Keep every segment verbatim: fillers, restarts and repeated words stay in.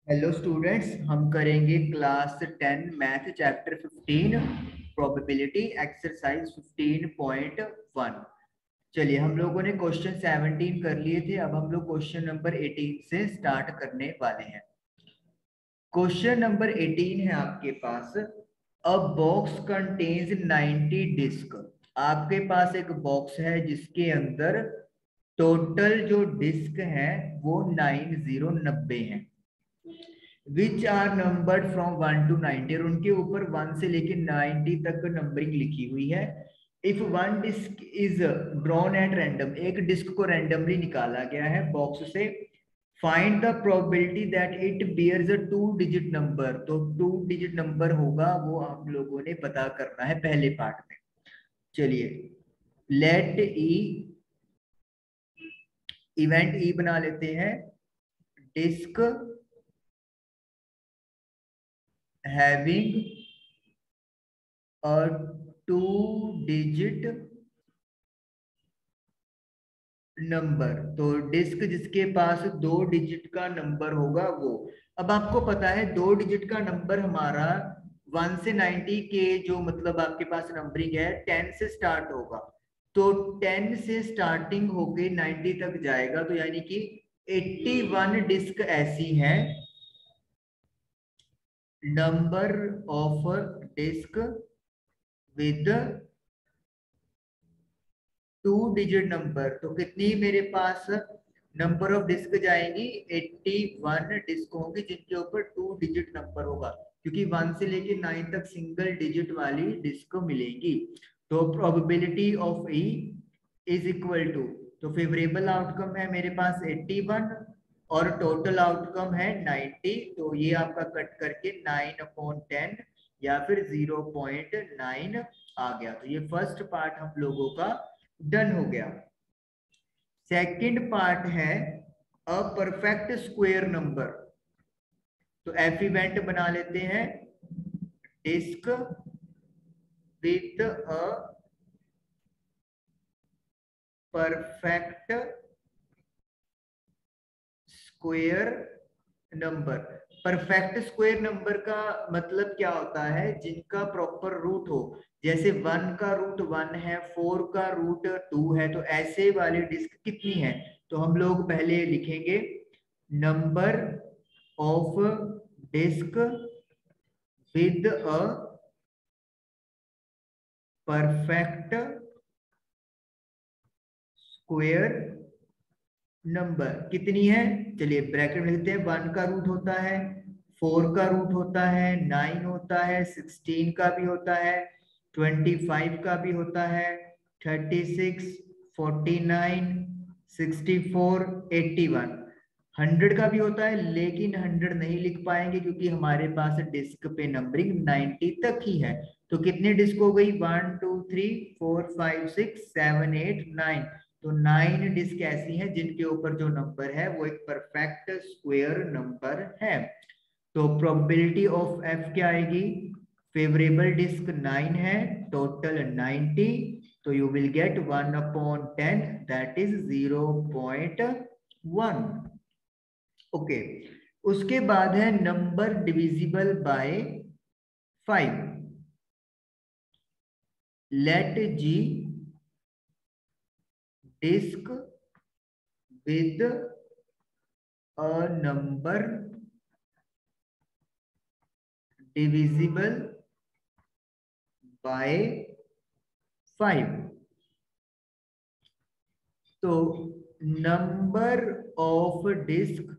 Hello students, हम करेंगे class ten math chapter fifteen probability exercise fifteen point one. चलिए, हम लोगों ने क्वेश्चन सेवनटीन कर लिए थे। अब हम लोग क्वेश्चन नंबर एटीन से स्टार्ट करने वाले हैं। क्वेश्चन नंबर एटीन है आपके पास। A box contains ninety disc. आपके पास एक बॉक्स है जिसके अंदर टोटल जो डिस्क है वो नाइन जीरो नब्बे है। Which are numbered from one to ninety, और उनके ऊपर वन से लेके नाइनटी तक नंबरिंग लिखी हुई है। If one disc is drawn at random, एक डिस्क को रैंडमली निकाला गया है बॉक्स से। Find the probability that it bears a two digit number. तो टू डिजिट नंबर होगा वो हम लोगों ने पता करना है पहले पार्ट में। चलिए, लेट ई इवेंट ई बना लेते हैं। डिस्क हैविंग और टू डिजिट नंबर, तो डिस्क जिसके पास दो डिजिट का नंबर होगा वो। अब आपको पता है दो डिजिट का नंबर हमारा वन से नाइनटी के जो मतलब आपके पास नंबरिंग है टेन से स्टार्ट होगा। तो टेन से स्टार्टिंग होके नाइनटी तक जाएगा, तो यानी कि एट्टी वन डिस्क ऐसी है। Number of disc with two digit number, तो कितनी मेरे पास नंबर ऑफ डिस्क जाएंगी? एट्टी वन डिस्क होंगी जिनके ऊपर टू डिजिट नंबर होगा, क्योंकि वन से लेके नाइन तक सिंगल डिजिट वाली डिस्क मिलेगी। तो probability of E is equal to, तो फेवरेबल आउटकम है मेरे पास एट्टी वन और टोटल आउटकम है नाइनटी। तो ये आपका कट करके नाइन अपॉन टेन या फिर जीरो पॉइंट नाइन आ गया। तो ये फर्स्ट पार्ट हम लोगों का डन हो गया। सेकंड पार्ट है अ परफेक्ट स्क्वायर नंबर। तो एफ इवेंट बना लेते हैं। Disc with a perfect square number. Perfect square number का मतलब क्या होता है? जिनका प्रॉपर रूट हो। जैसे वन का रूट वन है, फोर का रूट टू है, तो ऐसे वाली डिस्क कितनी है? तो हम लोग पहले लिखेंगे number of disc with a perfect square number कितनी है। चलिए ब्रैकेट में लिखते हैं। वन का रूट होता है, फोर का रूट होता है, नाइन होता है, सिक्सटीन का भी होता है, ट्वेंटी फाइव का भी होता है, thirty six, forty nine, sixty four, eighty one, hundred का भी होता है। लेकिन हंड्रेड नहीं लिख पाएंगे क्योंकि हमारे पास डिस्क पे नंबरिंग नाइनटी तक ही है। तो कितनी डिस्क हो गई? One two three four five six seven eight nine. तो नाइन डिस्क ऐसी हैं जिनके ऊपर जो नंबर है वो एक परफेक्ट स्क्वायर नंबर है। तो प्रोबेबिलिटी ऑफ एफ क्या आएगी? फेवरेबल डिस्क नाइन है, टोटल नाइनटी, तो you will get one upon ten, that is zero point one. Okay, उसके बाद है number divisible by five. Let G disc with a number divisible by five. तो number of disc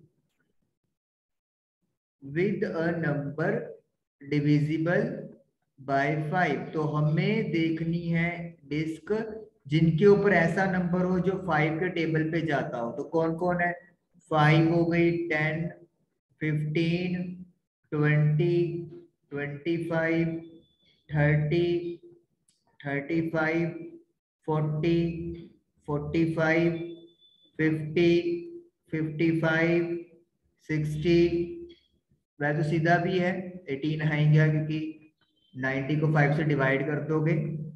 with a number divisible by five, तो हमें देखनी है disc जिनके ऊपर ऐसा नंबर हो जो फाइव के टेबल पे जाता हो। तो कौन कौन है? फाइव हो गई, ten, fifteen, twenty, twenty five, thirty, thirty five, forty, forty five, fifty, fifty five, sixty. वह तो सीधा भी है, एटीन आएंगे क्योंकि नाइनटी को फाइव से डिवाइड कर दोगे।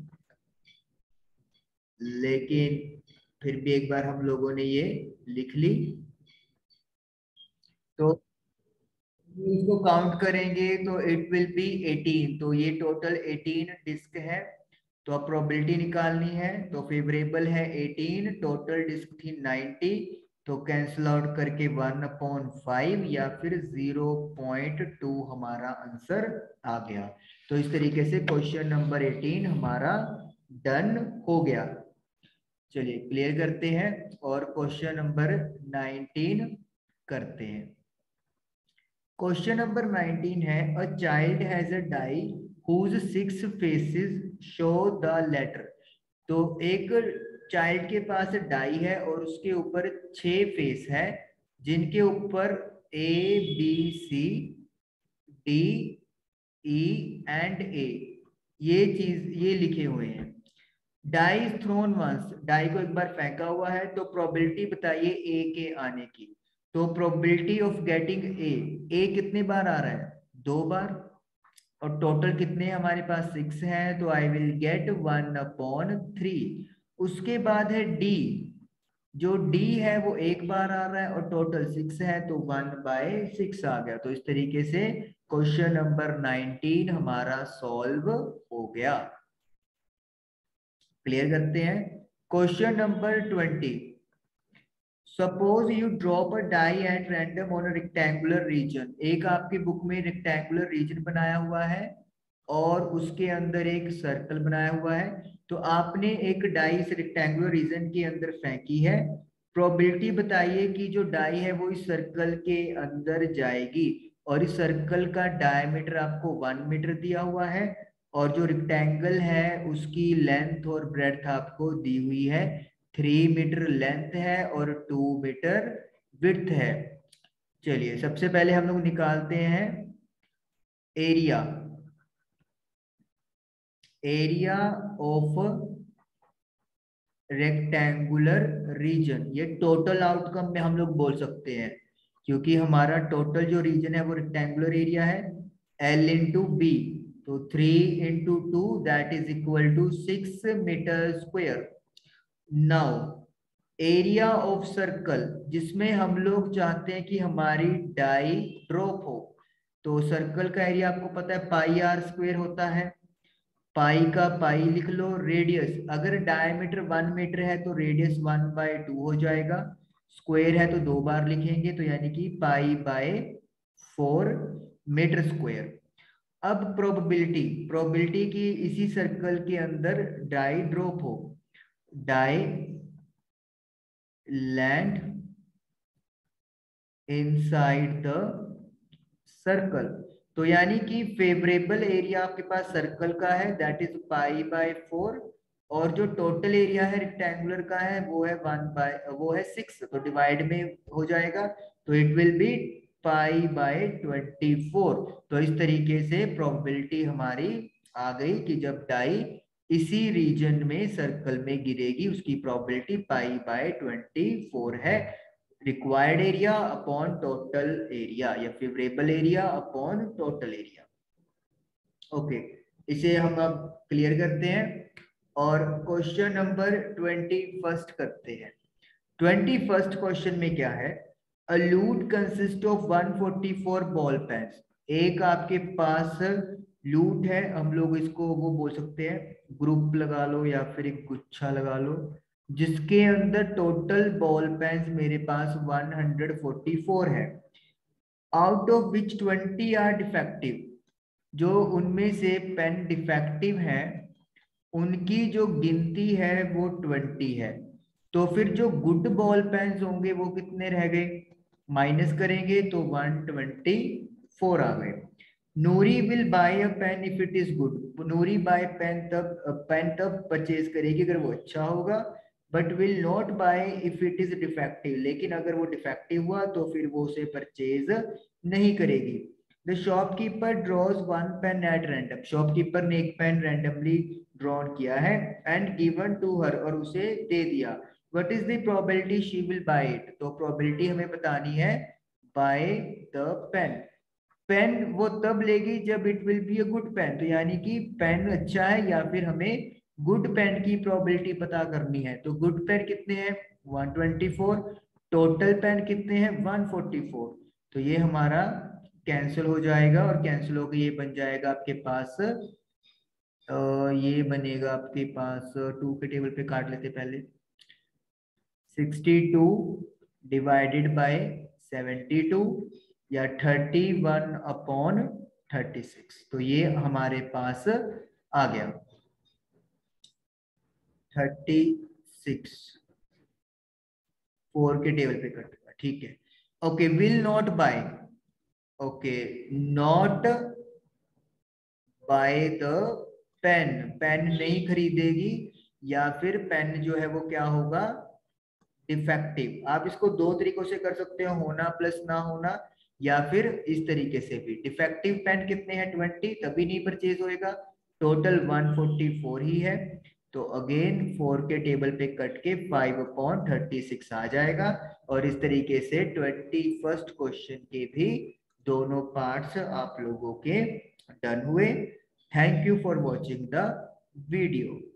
लेकिन फिर भी एक बार हम लोगों ने ये लिख ली। तो इसको काउंट करेंगे तो इट विल बी एटीन, तो ये टोटल एटीन डिस्क है। तो अब प्रोबेबिलिटी निकालनी है, तो फेवरेबल है एटीन, टोटल डिस्क थी नाइंटी, तो कैंसिल आउट करके वन अपॉन फाइव या फिर ज़ीरो पॉइंट टू हमारा आंसर आ गया। तो इस तरीके से क्वेश्चन नंबर एटीन हमारा डन हो गया। चलिए क्लियर करते हैं और क्वेश्चन नंबर नाइनटीन करते हैं। क्वेश्चन नंबर नाइनटीन है, a child has a die whose six faces show the letter. तो एक चाइल्ड के पास डाई है और उसके ऊपर छह फेस है, जिनके ऊपर A B C D E and A ये चीज ये लिखे हुए हैं। Die is thrown once, die को एक बार फेंका हुआ है, तो प्रोबेबिलिटी बताइए ए के आने की। तो probability of getting A, A कितने बार आ रहा है? दो बार, और टोटल कितने हमारे पास सिक्स है, तो I will get one upon three. उसके बाद है डी, जो डी है वो एक बार आ रहा है और टोटल सिक्स है, तो वन बाय सिक्स आ गया। तो इस तरीके से क्वेश्चन नंबर नाइनटीन हमारा सॉल्व हो गया। क्लियर करते हैं। Question number twenty, suppose you drop a die at random on a rectangular region. एक आपकी बुक में रेक्टेंगुलर रीजन बनाया हुआ है और उसके अंदर एक सर्कल बनाया हुआ है, तो आपने एक डाई इस रेक्टेंगुलर रीजन के अंदर फेंकी है। प्रोबेबिलिटी बताइए कि जो डाई है वो इस सर्कल के अंदर जाएगी, और इस सर्कल का डायमीटर आपको वन मीटर दिया हुआ है, और जो रेक्टेंगल है उसकी लेंथ और ब्रेड्थ आपको दी हुई है, थ्री मीटर लेंथ है और टू मीटर विड्थ है। चलिए सबसे पहले हम लोग निकालते हैं area, area of rectangular region. ये टोटल आउटकम में हम लोग बोल सकते हैं, क्योंकि हमारा टोटल जो रीजन है वो रेक्टेंगुलर एरिया है, एल इंटू बी, तो three into two that is equal to six metre square. Now area of circle, जिसमें हम लोग चाहते हैं कि हमारी डाई ड्रॉप हो, तो सर्कल का एरिया आपको पता है पाई आर स्क्वेयर होता है। पाई का पाई लिख लो, रेडियस अगर डायमीटर वन मीटर है तो रेडियस वन बाय टू हो जाएगा, स्क्वायर है तो दो बार लिखेंगे, तो यानी कि pi by four metre square. अब प्रोबेबिलिटी, प्रोबेबिलिटी की इसी सर्कल के अंदर डाई ड्रॉप हो, die land inside the circle, तो यानी कि फेवरेबल एरिया आपके पास सर्कल का है that is pi by four, और जो टोटल एरिया है रेक्टेंगुलर का है वो है वन बाय वो है सिक्स, तो डिवाइड में हो जाएगा, तो it will be pi by twenty four. तो इस तरीके से प्रोबेबिलिटी हमारी आ गई कि जब डाई इसी रीजन में सर्कल में गिरेगी उसकी probability pi by twenty four है। Required area upon total area या favourable area upon total area. Okay, इसे हम अब क्लियर करते हैं और क्वेश्चन नंबर ट्वेंटी फर्स्ट करते हैं। ट्वेंटी फर्स्ट क्वेश्चन में क्या है, a lot consist of one forty four ball pens. एक आपके पास लूट है, हम लोग इसको वो बोल सकते हैं ग्रुप लगा लो या फिर एक गुच्छा लगा लो, जिसके अंदर टोटल बॉल पेन्स मेरे पास वन हंड्रेड फोर्टी फोर है, out of which twenty are defective. जो उनमें से पेन डिफेक्टिव है उनकी जो गिनती है वो ट्वेंटी है, तो फिर जो गुड बॉल पेन्स होंगे वो कितने रह गए, माइनस करेंगे तो वन ट्वेंटी फोर आ गए। Nuri will buy a pen if it is good, Nuri buy pen तब पेन तब परचेज करेगी अगर वो अच्छा होगा, but will not buy if it is defective, लेकिन अगर वो डिफेक्टिव हुआ तो फिर वो उसे परचेज नहीं करेगी। The shopkeeper draws one pen at random, shopkeeper ने एक पेन रैंडमली ड्रॉन किया है एंड गिवन टू हर, और उसे दे दिया। What is the probability she will buy it, तो प्रोबेबिलिटी हमें बतानी है बाय द पेन। पेन वो तब लेगी जब it will be a good pen, तो यानी कि पेन अच्छा है या फिर हमें गुड पेन की प्रोबेबिलिटी पता करनी है। तो गुड पेन कितने हैं one twenty four, total pen कितने हैं वन फोर्टी फोर, तो ये हमारा कैंसिल हो जाएगा और कैंसिल होकर ये बन जाएगा आपके पास, तो ये बनेगा आपके पास, टू के टेबल पे काट लेते पहले, sixty two divided by seventy two या thirty one upon thirty six, तो ये हमारे पास आ गया थर्टी सिक्स, फोर के टेबल पे कट गया, ठीक है। Okay, will not buy, okay, not buy the pen, pen नहीं खरीदेगी, या फिर पेन जो है वो क्या होगा, डिफेक्टिव। आप इसको दो तरीकों से कर सकते हो, होना प्लस ना होना, या फिर इस तरीके से भी। डिफेक्टिव पेन कितने हैं, ट्वेंटी, तभी नहीं परचेज होएगा, टोटल वन फोर्टी फोर ही है, तो अगेन फोर के टेबल पे कट के फाइव अपॉन थर्टी सिक्स आ जाएगा। और इस तरीके से ट्वेंटी फर्स्ट क्वेश्चन के भी दोनों पार्ट्स आप लोगों के डन हुए। Thank you for watching the video.